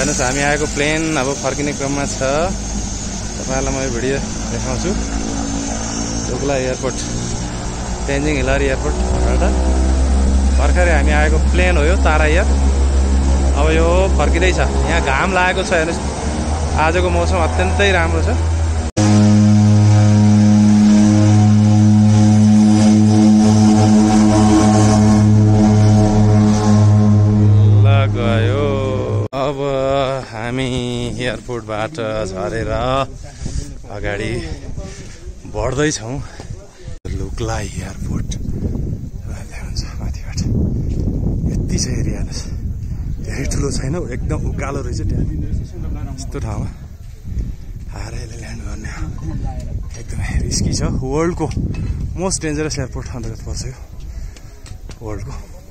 हेर्नुहोस् हामी आएको प्लेन अब फर्किने क्रममा छ। तपाईँहरूलाई म भिडियो देखाउँछु। लुक्ला एयरपोर्ट, तेन्जिङ हिलारी एयरपोर्टबाट भर्खरै हामी आएको प्लेन हो यो तारा एयर। अब यो फर्किँदैछ। यहाँ घाम लागेको छ हेर्नुहोस्। आजको मौसम अत्यन्तै राम्रो छ। अब हामी एयरपोर्टबाट झरेर अगाडि बढ्दैछौँ। लुक्ला एयरपोर्ट हुन्छ माथिबाट। यति छ एरिया, धेरै ठुलो छैन, एकदम उकालो रहेछ। त्यहाँ यस्तो ठाउँमा आएर यसले ल्यान्ड गर्ने एकदमै रिस्की छ। वर्ल्डको मोस्ट डेन्जरस एयरपोर्ट अन्तर्गत पर्छ यो वर्ल्डको।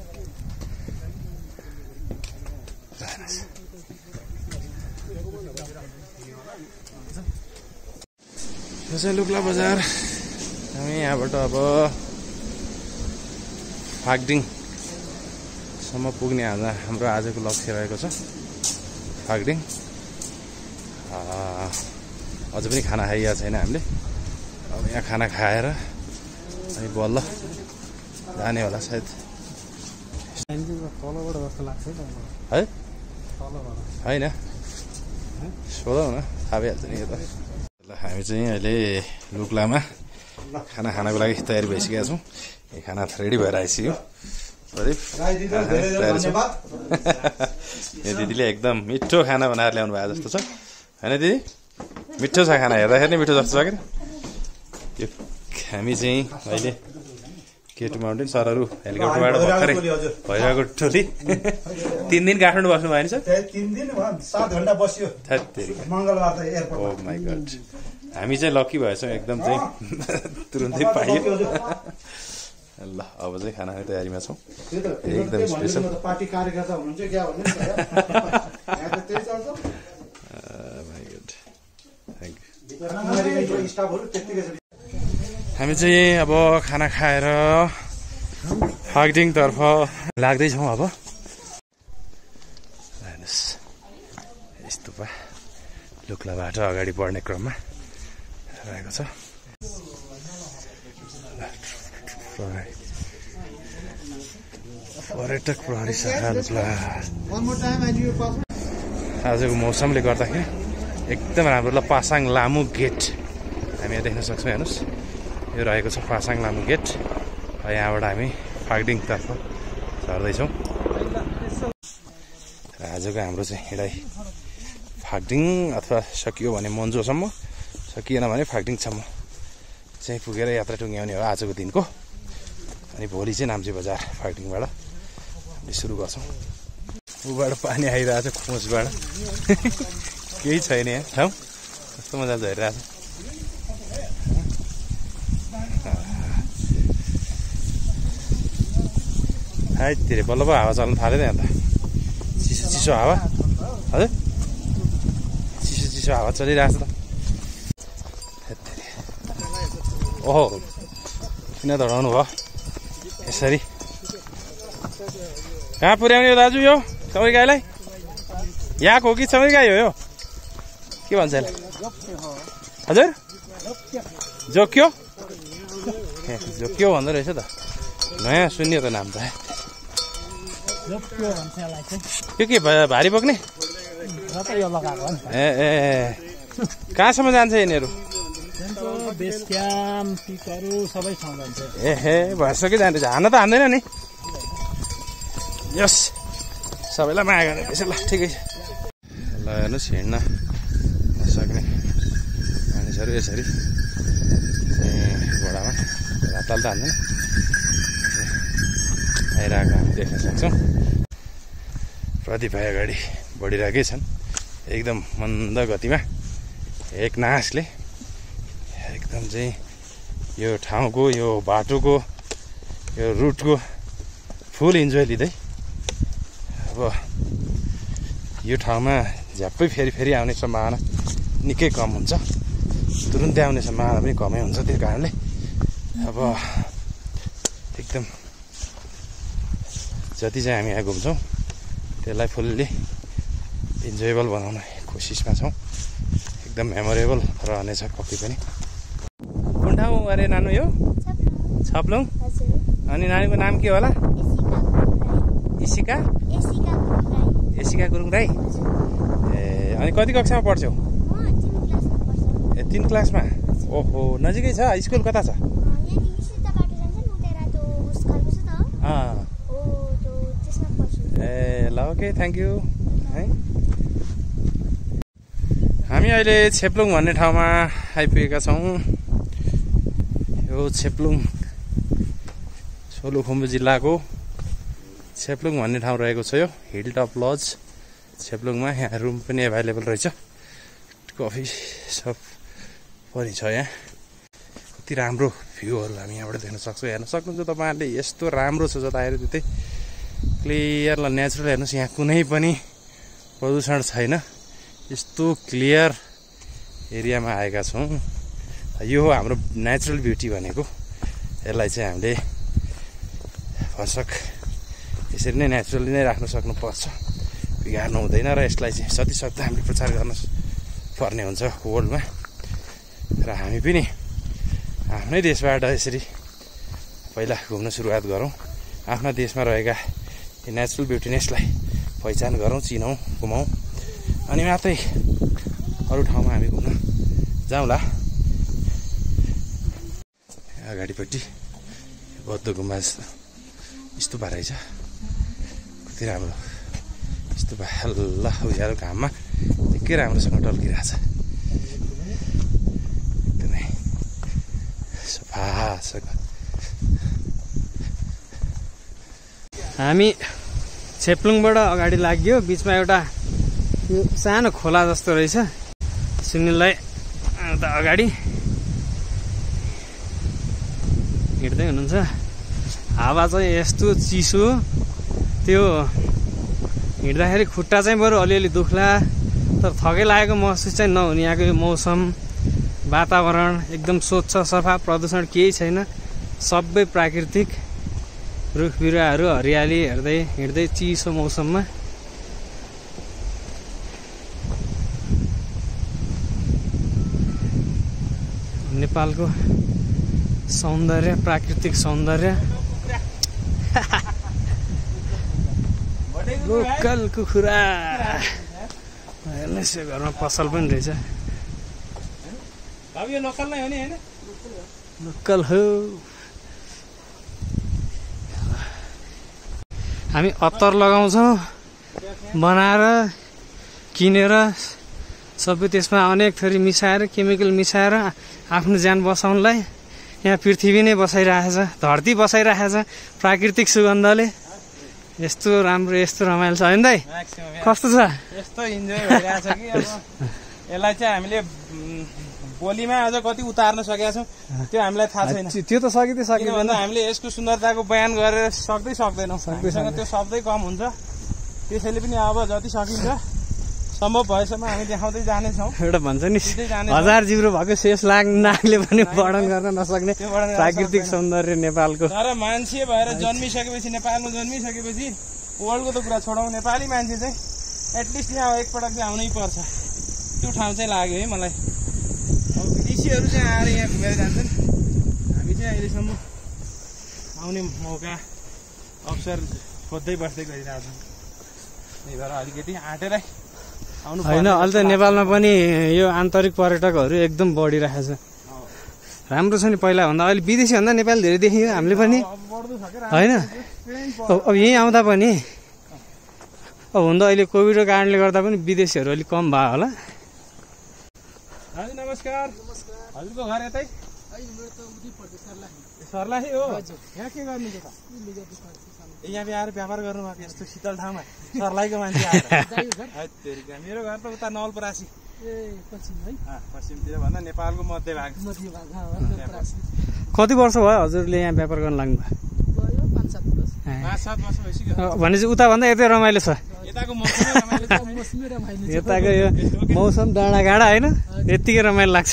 यो चाहिँ लुक्ला बजार। हामी यहाँबाट अब फागडिङसम्म पुग्ने हाम्रो आजको लक्ष्य रहेको छ। फागडिङ अझ पनि खाना खाइएको छैन हामीले। अब यहाँ खाना खाएर अनि बल्ल जाने होला सायद। है होइन सोधौँ न, थाहा भइहाल्छ नि यो त। ल हामी चाहिँ अहिले लुक्लामा खाना खानको लागि तयारी भइसकेका छौँ। यो खाना रेडी भएर आइसक्यो। यो दिदीले एकदम मिठो खाना बनाएर ल्याउनु भएको जस्तो छ होइन दिदी? मिठो छ खाना, हेर्दाखेरि नै मिठो जस्तो छ क्या। यो हामी चाहिँ अहिले केटु माउन्टेन सरहरू हेलिकप्टरबाट भर्खरै भइरहेको टोली 3 दिन काठमाडौँ बस्नु भयो नि सर? 3 दिन 7 घण्टा बस्यो मङ्गलबार त एयरपोर्ट। ओ माई गड, हामी चाहिँ लकी भएछौँ एकदम चाहिँ तुरुन्तै पाइयो। ल अब चाहिँ खानाको तयारीमा छौँ। एकदम स्पेसल पार्टी कार्यकर्ता हुनुहुन्छ क्या भन्ने हामी चाहिँ अब खाना खाएर फागडिङतर्फ लाग्दैछौँ। अब हेर्नुहोस् यस्तो पा लुक्लाबाट अगाडि बढ्ने क्रममा रहेको छ। पर्यटक प्रहरी शाखा लुक्ला। आजको मौसमले गर्दाखेरि एकदम राम्रो। ल पासाङ लामु गेट हामी यहाँ देख्न सक्छौँ। हेर्नुहोस् यो रहेको छ पासाङ लामु गेट। यहाँबाट हामी फागडिङतर्फ झर्दैछौँ। आजको हाम्रो चाहिँ हिँडाइ फागडिङ अथवा सकियो भने मन्जोसम्म, सकिएन भने फागडिङसम्म चाहिँ पुगेर यात्रा टुङ्ग्याउने हो आजको दिनको। अनि भोलि चाहिँ नाम्ची बजार फागडिङबाट हामी सुरु गर्छौँ। ऊबाट पानी आइरहेको छ खोजबाट। केही छैन यहाँ ठाउँ, कस्तो मजाले झरिरहेको छ। हाइतिर बल्ल पो हावा चल्न थाल्यो नि अन्त। चिसो चिसो हावा, हजुर चिसो चिसो हावा चलिरहेको छ त। ओहो किन दौडाउनु भयो यसरी? कहाँ पुर्याउने हो दाजु यो सबै गाईलाई? यहाँको हो कि सबै गाई हो यो? के भन्छ यसलाई? हजुर जोक्यो? ए जोक्यो भन्दो रहेछ त। नयाँ सुन्यो त नाम त। यो के भारी बोक्ने? ए ए कहाँसम्म जान्छ यिनीहरू? एहे भइसक्यो जाँदैछ। हान्न त हान्दैन नि? यस सबैलाई माया गर्ने रहेछ। ल ठिकै छ। ल हेर्नुहोस् हिँड्न नसक्ने मानिसहरू यसरी घोडामा राताल त हान्दैन आइरहेको हामी देख्न सक्छौँ। प्रतिभा अगाडि बढिरहेकै छन् एकदम मन्द गतिमा। एक नासले एकदम चाहिँ यो ठाउँको, यो बाटोको, यो रुटको फुल इन्जोय लिँदै। अब यो ठाउँमा झ्याप्पै फेरि फेरि आउने सम्भावना निकै कम हुन्छ। तुरुन्तै आउने सम्भावना पनि कमै हुन्छ। त्यो कारणले अब एकदम जति चाहिँ हामी यहाँ घुम्छौँ त्यसलाई फुल्ली इन्जोयबल बनाउने कोसिसमा छौँ। एकदम मेमोरेबल रहनेछ कफी पनि। कुन ठाउँ अरे नानु यो? छप्लुङ। अनि नानीको नाम के होला? इसिका गुरुङ राई। ए अनि कति कक्षामा पढ्छौ? 3 क्लासमा। ओहो नजिकै छ। स्कुल कता छ? ए ल ओके थ्याङ्क यू है। हामी अहिले छेप्लुङ भन्ने ठाउँमा आइपुगेका छौँ। यो छेप्लुङ सोलुखुम्बु जिल्लाको छेप्लुङ भन्ने ठाउँ रहेको छ। यो हिल टप लज छेप्लुङमा। यहाँ रुम पनि एभाइलेबल रहेछ। कफी सप पनि छ यहाँ। कति राम्रो भ्यूहरू हामी यहाँबाट देख्न सक्छौँ। हेर्न सक्नुहुन्छ तपाईँहरूले यस्तो राम्रो छ जता हेऱ्यो त्यतै क्लियर र नेचुरल। हेर्नुहोस् यहाँ कुनै पनि प्रदूषण छैन। यस्तो क्लियर एरियामा आएका छौँ। यो हो हाम्रो नेचुरल ब्युटी भनेको। यसलाई चाहिँ हामीले फर्सक यसरी नै नेचुरली नै राख्न सक्नुपर्छ, बिगार्नु हुँदैन। र यसलाई चाहिँ जतिसक्दो हामीले प्रचार गर्न पर्ने हुन्छ वर्ल्डमा। र हामी पनि आफ्नै देशबाट यसरी पहिला घुम्न सुरुवात गरौँ। आफ्ना देशमा रहेका यो नेचुरल ब्युटिनेसलाई पहिचान गरौँ, चिनौँ, घुमाउँ, अनि मात्रै अरू ठाउँमा हामी घुम्न जाउँला। अगाडिपट्टि बौद्ध गुम्बा स्तूपा रहेछ। कति राम्रो स्तूपा। हल्ला उज्यालो घाममा निकै राम्रोसँग टल्किरहेछ। एकदमै सफा। हामी छेप्लुङबाट अगाडि लाग्यो। बिचमा एउटा यो सानो खोला जस्तो रहेछ। सुनिललाई अगाडि हिँड्दै हुनुहुन्छ। हावा चाहिँ यस्तो चिसो, त्यो हिँड्दाखेरि खुट्टा चाहिँ बरु अलिअलि दुख्ला, तर थकै लागेको महसुस चाहिँ नहुने। यहाँको यो मौसम, वातावरण एकदम स्वच्छ सफा, प्रदूषण केही छैन। सबै प्राकृतिक रुख बिरुवाहरू, हरियाली हेर्दै हिँड्दै चिसो मौसममा। नेपालको सौन्दर्य, प्राकृतिक सौन्दर्य। लोकल कुखुरा हेर्नुहोस्। यो घरमा पसल पनि रहेछ। यो लोकल नै हो नि हैन? लोकल हो। हामी अत्तर लगाउँछौँ बनाएर, किनेर, सबै त्यसमा अनेक थरी मिसाएर, केमिकल मिसाएर आफ्नो ज्यान बचाउनलाई यहाँ पृथ्वी नै बसाइरहेछ, धरती बसाइरहेछ प्राकृतिक सुगन्धले। यस्तो राम्रो, यस्तो रमाइलो छ होइन दाइ? कस्तो छ? यस्तो इन्जोय भइरहेछ कि अब यसलाई चाहिँ हामीले बोलीमा अझ कति उतार्न सकेका छौँ त्यो हामीलाई थाहा छैन। त्यो त सकिँदै भन्दा हामीले यसको सुन्दरताको बयान गरेर सक्दैनौँ। हामीसँग त्यो शब्दै कम हुन्छ। त्यसैले पनि अब जति सकिन्छ सम्भव भएसम्म हामी देखाउँदै जानेछौँ। एउटा भन्छ नि 1000 जिब्रो भएको शेष नागले पनि वर्णन गर्न नसक्ने प्राकृतिक सौन्दर्य नेपालको। तर मान्छे भएर जन्मिसकेपछि, नेपालमा जन्मिसकेपछि वर्ल्डको त कुरा छोडौँ, नेपाली मान्छे चाहिँ एटलिस्ट यहाँ एकपटक चाहिँ आउनै पर्छ। त्यो ठाउँ चाहिँ लाग्यो है मलाई। अब विदेशीहरू चाहिँ आएर यहाँ घुमेर जान्छन्। हामी चाहिँ अहिलेसम्म आउने मौका, अवसर खोज्दै बस्दै गरिरहेको छौँ। त्यही भएर अलिकति आँटेरै आउनु होइन। अहिले त नेपालमा पनि यो आन्तरिक पर्यटकहरू एकदम बढिरहेछ। राम्रो छ नि पहिलाभन्दा। अहिले विदेशीभन्दा नेपाल धेरै देखियो हामीले पनि होइन। अब यहीँ आउँदा पनि अब हुन त अहिले कोभिडको कारणले गर्दा पनि विदेशीहरू अलिक कम भयो होला। हजुर नमस्कार। हजुरको घर यतै? सर्लाही हो। यहाँ के गर्नुहुन्छ त? यहाँ आएर व्यापार गर्नु भएको यस्तो शीतल ठाउँमा सर्लाहीको मान्छे आएर? मेरो घर त उता नवलपरासी। पश्चिमतिर भन्दा नेपालको मध्य भाग। कति वर्ष भयो हजुरले यहाँ व्यापार गर्न लाग्नु भयो? 5-7 वर्ष भइसक्यो। भनेपछि उताभन्दा यतै रमाइलो छ। यताको मौसमै रमाइलो छ। यताको यो मौसम डाँडागाडा होइन, यत्तिकै रमाइलो लाग्छ।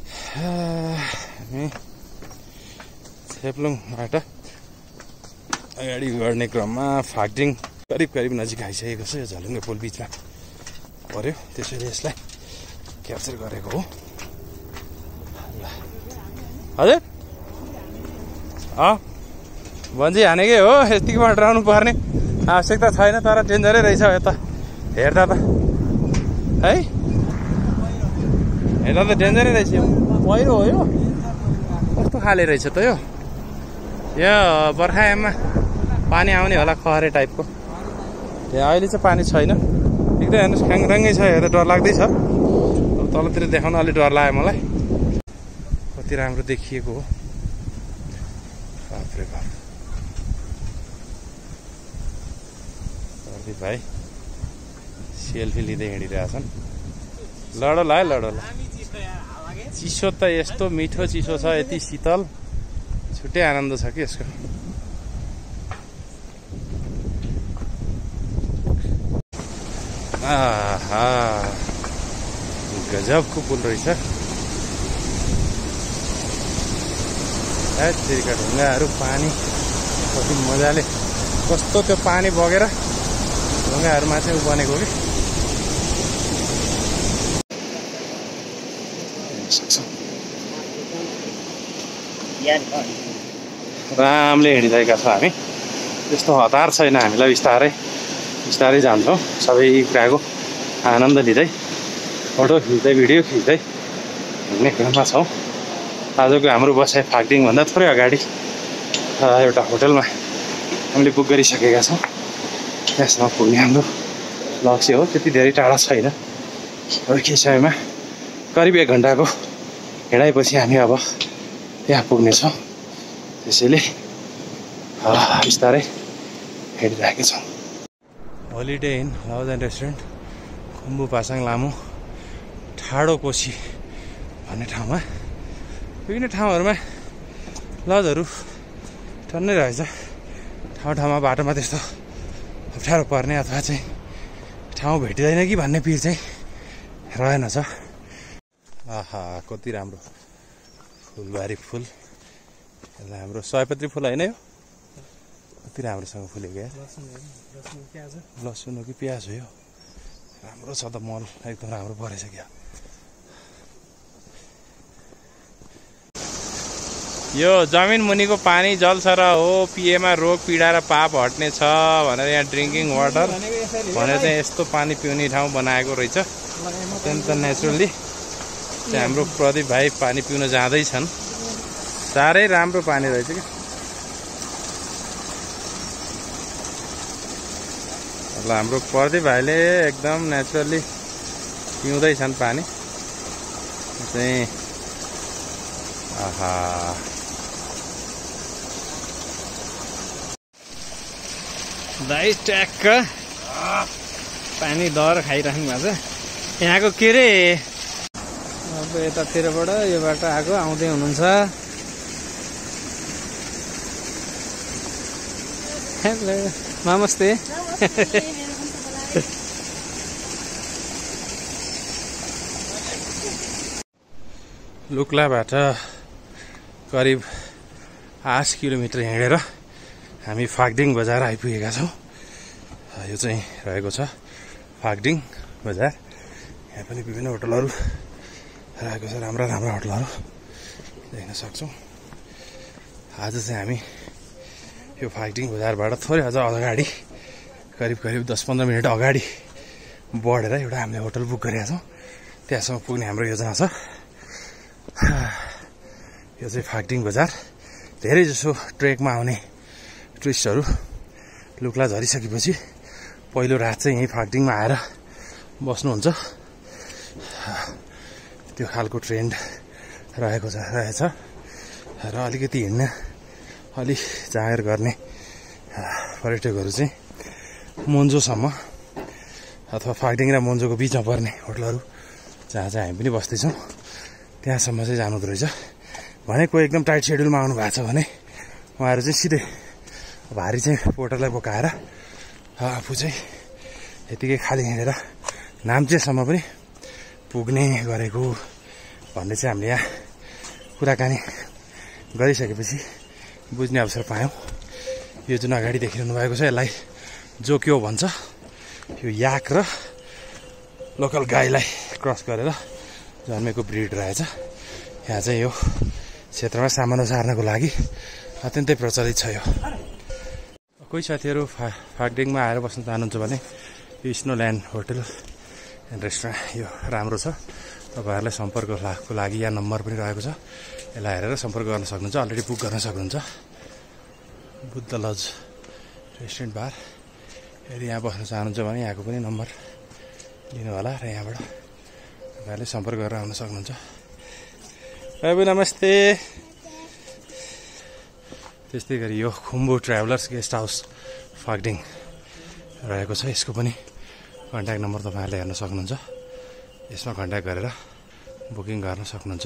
हामी छेप्लुङबाट अगाडि बढ्ने क्रममा फाक्टिङ करिब नजिक आइसकेको छ। यो झलुङ्गे पुल बिचमा पर्यो, त्यसैले यसलाई क्याप्चर गरेको हो। हजुर भन्छी हानेकै हो, यतिकोमा डराउनु पर्ने आवश्यकता छैन, तर डेन्जरै रहेछ यता हेर्दा त है, हेर्दा त डेन्जरै रहेछ। पहिरो हो यो, कस्तो खाले रहेछ त यो बर्खायाममा पानी आउने होला खहरे टाइपको। त्यहाँ अहिले चाहिँ पानी छैन, एकदम हेर्नुहोस् ख्याङराङ्गै छ, हेर्दा डर लाग्दैछ। तलतिर देखाउन अलिक डर लाग्यो मलाई, कति राम्रो देखिएको हो। बाफ्रे बाफ, प्रदीप भाइ सेल्फी लिँदै हिँडिरहेछन्। लडोला है लडोला, चिसो त यस्तो मिठो चिसो छ, यति शीतल, छुट्टै आनन्द छ कि यसको। आहा गजबको पुल रहेछ। त्यतिका ढुङ्गाहरू पानी कति मजाले, कस्तो त्यो पानी बगेर ढुङ्गाहरूमा चाहिँ बनेको कि रामले हिँडिरहेका छौँ हामी। त्यस्तो हतार छैन, हामीलाई बिस्तारै जान्छौँ, सबै कुराको आनन्द लिँदै, फोटो खिच्दै भिडियो खिच्दै हिँड्ने क्रममा छौँ। आजको हाम्रो बसाइ फाक्दिङभन्दा थोरै अगाडि एउटा होटलमा हामीले बुक गरिसकेका छौँ, त्यसमा पुग्ने हाम्रो लक्ष्य हो। त्यति धेरै टाढा छैन, अब केही समयमा करिब 1 घन्टाको हिँडाइपछि हामी अब त्यहाँ पुग्नेछौँ। त्यसैले बिस्तारै हिँडिरहेका छौँ। Holiday inn lodge and restaurant, Khumbu Pasang लामो ठाडो कोशी भन्ने ठाउँमा। विभिन्न ठाउँहरूमा लजहरू टन्नै रहेछ, ठाउँमा बाटोमा त्यस्तो अप्ठ्यारो पर्ने अथवा चाहिँ ठाउँ भेटिँदैन कि भन्ने पिर चाहिँ रहेनछ। आहा कति राम्रो फुलबारी फुल, यसलाई हाम्रो सयपत्री फुल होइन यो, कति राम्रोसँग फुलेको यार। लसुन हो कि प्याज हो यो, राम्रो छ त, मल एकदम राम्रो परेछ क्या। यो जमिन मुनिको पानी जल्छ र हो, पिएमा रोग पीडा र पाप हट्ने छ भनेर यहाँ ड्रिङ्किङ वाटर भनेर चाहिँ यस्तो पानी पिउने ठाउँ बनाएको रहेछ। अत्यन्त नेचुरली चाहिँ हाम्रो प्रदीप भाइ पानी पिउन जाँदैछन्। साह्रै राम्रो पानी रहेछ कि। ल हाम्रो प्रदीप भाइले एकदम नेचुरली पिउँदैछन् पानी चाहिँ। आहा दाइ ट्याक्क पानी दर खाइराख्नु भएको छ। यहाँको के अरे अब यतातिरबाट यो बाटो आएको आउँदै हुनुहुन्छ। हेलो नमस्ते। लुक्लाबाट करिब 8 किलोमिटर हिँडेर हामी फाक्दिङ बजार आइपुगेका छौँ। यो चाहिँ रहेको छ फाक्दिङ बजार। यहाँ पनि विभिन्न होटलहरू रहेको छ, राम्रा होटलहरू देख्न सक्छौँ। आज चाहिँ हामी यो फाक्दिङ बजारबाट थोरै अझ अगाडि करिब 10-15 मिनट अगाडि बढेर एउटा हामीले होटल बुक गरेका छौँ, त्यहाँसम्म पुग्ने हाम्रो योजना छ। यो चाहिँ फाक्दिङ बजार। धेरै जसो ट्रेकमा आउने टुरिस्टहरू लुक्ला झरिसकेपछि पहिलो रात चाहिँ यहीँ फाक्दिङमा आएर बस्नुहुन्छ। त्यो खालको ट्रेन्ड रहेछ र अलिकति हिँड्न अलिक जाँगर गर्ने पर्यटकहरू चाहिँ मोन्जोसम्म अथवा फाक्दिङ र मोन्जोको बिचमा पर्ने होटलहरू जहाँ चाहिँ हामी पनि बस्दैछौँ त्यहाँसम्म चाहिँ जानुहुँदो रहेछ। भनेको एकदम टाइट सेड्युलमा आउनु भएको छ भने उहाँहरू चाहिँ सिधै भारी चाहिँ पोर्टरलाई बोकाएर आफू चाहिँ यतिकै खाली हिँडेर नाम्चेसम्म पनि पुग्ने गरेको भन्ने चाहिँ हामीले यहाँ कुराकानी गरिसकेपछि बुझ्ने अवसर पायौँ। यो जुन अगाडि देखिरहनु भएको छ यसलाई जोक्यो भन्छ। यो याक र लोकल गाईलाई क्रस गरेर जन्मेको ब्रिड रहेछ। यहाँ चाहिँ यो क्षेत्रमा सामान सार्नको लागि अत्यन्तै प्रचलित छ। यो कोही साथीहरू फागडिङमा आएर बस्न चाहनुहुन्छ भने यो स्नोल्यान्ड होटल एन्ड रेस्टुरेन्ट यो राम्रो छ। तपाईँहरूलाई सम्पर्कको लागि यहाँ नम्बर पनि रहेको छ, यसलाई हेरेर सम्पर्क गर्न सक्नुहुन्छ। अलरेडी बुक गर्न सक्नुहुन्छ। बुद्ध लज रेस्टुरेन्ट बार, यदि यहाँ बस्न चाहनुहुन्छ भने यहाँको पनि नम्बर लिनु होला र यहाँबाट तपाईँहरूले सम्पर्क गरेर आउन सक्नुहुन्छ। बाबु नमस्ते। त्यस्तै गरी यो Khumbu travellers guest house Phakding रहेको छ। यसको पनि कन्ट्याक्ट नम्बर तपाईँहरूले हेर्न सक्नुहुन्छ। यसमा कन्ट्याक्ट गरेर बुकिङ गर्न सक्नुहुन्छ।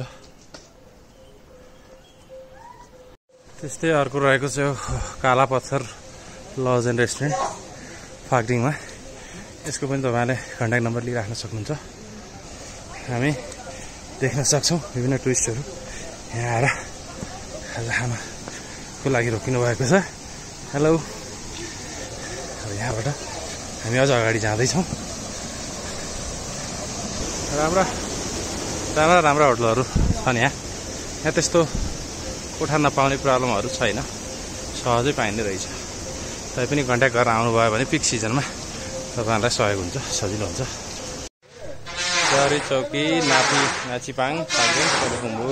त्यस्तै अर्को रहेको छ काला पत्थर लज एन्ड रेस्टुरेन्ट फागडिङमा। यसको पनि तपाईँहरूले कन्ट्याक्ट नम्बर लिइराख्न सक्नुहुन्छ। हामी देख्न सक्छौँ विभिन्न टुरिस्टहरू यहाँ आएर खाजाखानाको लागि रोकिनु भएको छ। हेलो। अब यहाँबाट हामी अझ अगाडि जाँदैछौँ। राम्रा होटलहरू छन् यहाँ। यहाँ त्यस्तो कोठा नपाउने प्रब्लमहरू छैन, सहजै पाइने रहेछ। तैपनि कन्ट्याक्ट गरेर आउनुभयो भने पिक सिजनमा तपाईँहरूलाई सहयोग हुन्छ, सजिलो हुन्छ। चरी चौकी नाचिपाङ फागडिङ सोलुखुम्बु।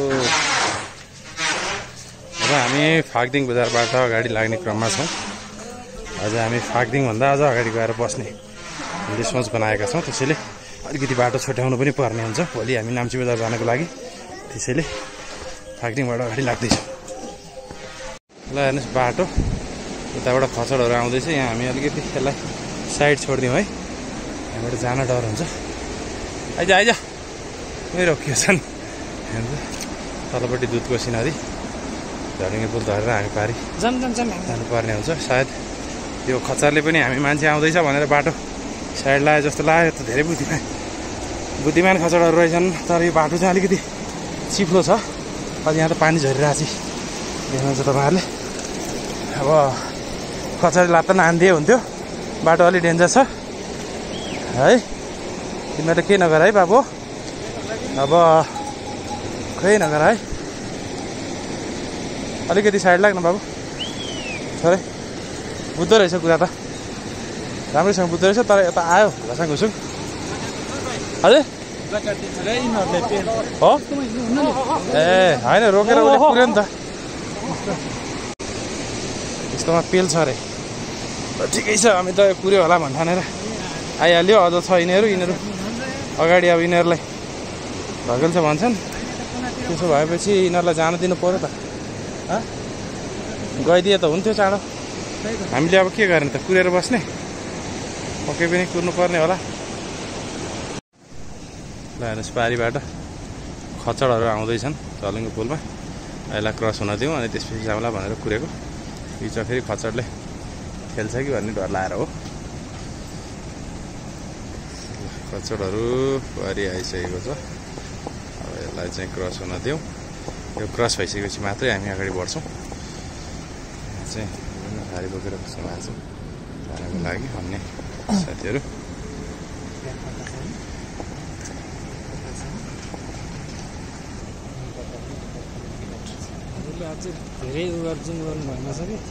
अब हामी फागडिङ बजारबाट अगाडि लाग्ने क्रममा छौँ। अझ हामी फागडिङभन्दा अझ अगाडि गएर बस्ने हामीले सोच बनाएका छौँ। त्यसैले अलिकति बाटो छुट्याउनु पनि पर्ने हुन्छ भोलि हामी नाम्ची बजार जानको लागि। त्यसैले फागडिङबाट अगाडि लाग्दैछौँ। ल हेर्नुहोस् बाटो यताबाट खचडहरू आउँदैछ। यहाँ हामी अलिकति यसलाई साइड छोडिदिउँ है, यहाँबाट जान डर हुन्छ। आइज मै रोकियो छन्। तलपट्टि दुधकोशी नदी झलिङ्गे पुल धरेर हामी पारि जानुपर्ने हुन्छ। सायद यो खच्चरले पनि हामी मान्छे आउँदैछ भनेर बाटो साइड लाग्यो जस्तो लाग्यो। त धेरै बुद्धिमान खच्चडहरू रहेछन्, तर यो बाटो चाहिँ अलिकति चिप्लो छ। अब यहाँ त पानी झरिरहेको छ, देख्नुहुन्छ तपाईँहरूले। अब खच्चडले लात्त नानिदिए हुन्थ्यो। बाटो अलिक डेन्जर छ है। तिमीहरूले केही नगर है बाबु, अब खै नगर है। अलिकति साइड लाग्न बाबु। छोरे बुझ्दो रहेछ कुरा त, राम्रैसँग बुझ्दो रहेछ। तर यता आयो घुसाङ घुसुङ हजुर हो। ए होइन रोकेर उसले पुऱ्यो नि त। यस्तोमा पेल छ अरे। ठिकै छ, हामी त पुऱ्यो होला भन्ठानेर आइहाल्यो। अझ छ यिनीहरू अगाडि। अब यिनीहरूलाई धकेल्छ भन्छन्। त्यसो भएपछि यिनीहरूलाई जान दिनु पऱ्यो त। गइदिए त हुन्थ्यो चाँडो। हामीले अब के गर्ने त, कुरेर बस्ने? पक्कै पनि कुर्नु पर्ने होला। ल हेर्नुहोस् पारिबाट खच्चडहरू आउँदैछन् झलुङ्गे पुलमा। यसलाई क्रस हुन दिउँ अनि त्यसपछि जाउँला भनेर कुरेको। बिचमा फेरि खच्चडले खेल्छ कि भन्ने डर लागेर हो। खच्चडहरू पारि आइसकेको छ। अब यसलाई चाहिँ क्रस हुन दिउँ। यो क्रस भइसकेपछि मात्रै हामी अगाडि बढ्छौँ। चाहिँ विभिन्न भारी बोकेर बस्नु भएको छ जानको लागि अन्य साथीहरू। धेरै जुम गर्नु भएन छ कि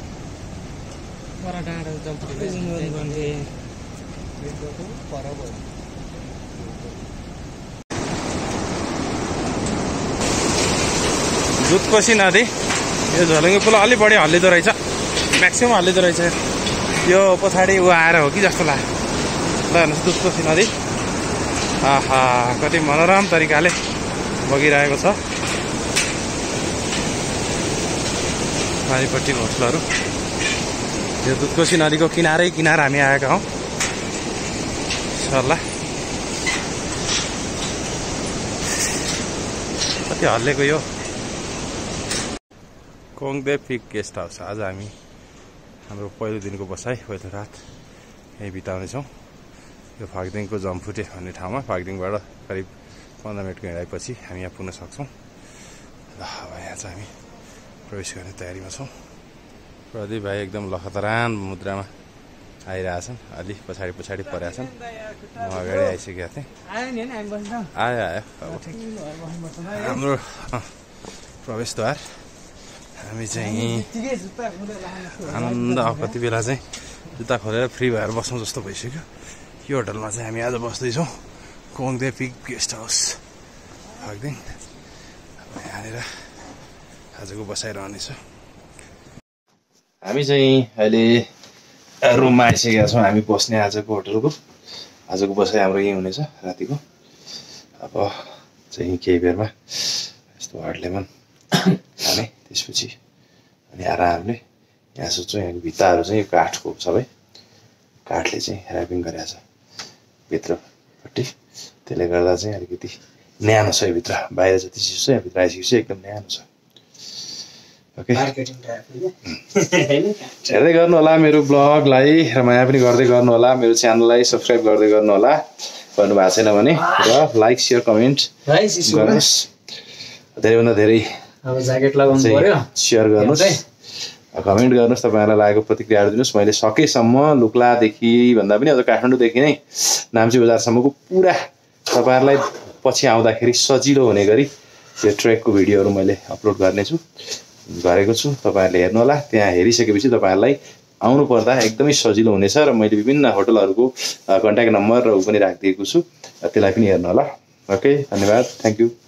दुधकोशी नदी यो झलुङ्गे पुल अलि बढी हल्लिँदो रहेछ, म्याक्सिमम् हल्लिँदो रहेछ। यो पछाडि ऊ आएर हो कि जस्तो लाग्यो। ल हेर्नुहोस् दुधकोशी नदी आहा कति मनोरम तरिकाले बगिरहेको छ। पारिपट्टि होटलहरू। यो दुधकोशी नदीको किनारै किनार हामी आएका हौँ सल्लाह। कति हल्लेको यो कोङदेव पिक गेस्ट हाउस। आज हामी हाम्रो पहिलो दिनको बसाइ पहिलो रात यहीँ बिताउनेछौँ। यो फागदिङको जम्फुटे भन्ने ठाउँमा। फागदिङबाट करिब 15 मिनटको हिँडाइपछि हामी यहाँ पुग्न सक्छौँ। ल अब यहाँ चाहिँ हामी प्रवेश गर्ने तयारीमा छौँ। प्रदीप भाइ एकदम लखतरान मुद्रामा आइरहेछन्। अलि पछाडि पछाडि परेका छन्। म अगाडि आइसकेका थिएँ। आयो आयो हाम्रो प्रवेशद्वार। हामी चाहिँ आनन्द कति बेला चाहिँ जुत्ता खोलेर फ्री भएर बस्छौँ जस्तो भइसक्यो। यो होटलमा चाहिँ हामी आज बस्दैछौँ, Kongde peak guest house Phakding. यहाँनिर आजको बसाइरहनेछ। हामी चाहिँ अहिले रुममा आइसकेका छौँ। हामी बस्ने आजको होटलको आजको बसाइ हाम्रो यहीँ हुनेछ रातिको। अब चाहिँ केही बेरमा यस्तो हट लेमन खाने, त्यसपछि अनि आरामले यहाँ सोच्छौँ। यहाँको भित्ताहरू चाहिँ यो काठको सबै काठले चाहिँ ऱ्यापिङ गरेको छ भित्रपट्टि, त्यसले गर्दा चाहिँ अलिकति न्यानो छ यो भित्र। बाहिर जति चिसो छ यहाँभित्र आइसकेपछि एकदम न्यानो छ। ओके, हेर्दै गर्नु होला मेरो ब्लगलाई र माया पनि गर्दै गर्नु होला। मेरो च्यानललाई सब्सक्राइब गर्दै गर्नु होला गर्नु भएको छैन भने, र लाइक सेयर कमेन्ट गर्नुहोस्। धेरैभन्दा धेरै सेयर गर्नुहोस्, कमेन्ट गर्नुहोस्। तपाईँहरूलाई लागेको प्रतिक्रियाहरू दिनुहोस्। मैले सकेसम्म लुक्लादेखि भन्दा पनि अब काठमाडौँदेखि नै नाम्ची बजारसम्मको पुरा तपाईँहरूलाई पछि आउँदाखेरि सजिलो हुने गरी यो ट्रेकको भिडियोहरू मैले अपलोड गरेको छु। तपाईँहरूले हेर्नु होला। त्यहाँ हेरिसकेपछि तपाईँहरूलाई आउनु पर्दा एकदमै सजिलो हुनेछ। र मैले विभिन्न होटलहरूको कन्ट्याक्ट नम्बर र ऊ पनि राखिदिएको छु, त्यसलाई पनि हेर्नु होला। ओके, धन्यवाद, थ्याङ्क यू।